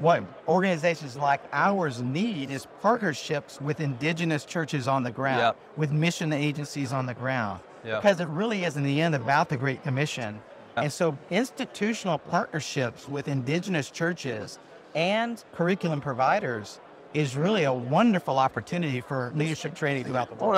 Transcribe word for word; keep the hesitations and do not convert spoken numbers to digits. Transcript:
what organizations like ours need is partnerships with indigenous churches on the ground, Yep. with mission agencies on the ground, Yep. because it really is in the end about the Great Commission. Yep. And so institutional partnerships with indigenous churches and curriculum providers is really a wonderful opportunity for leadership training throughout the world.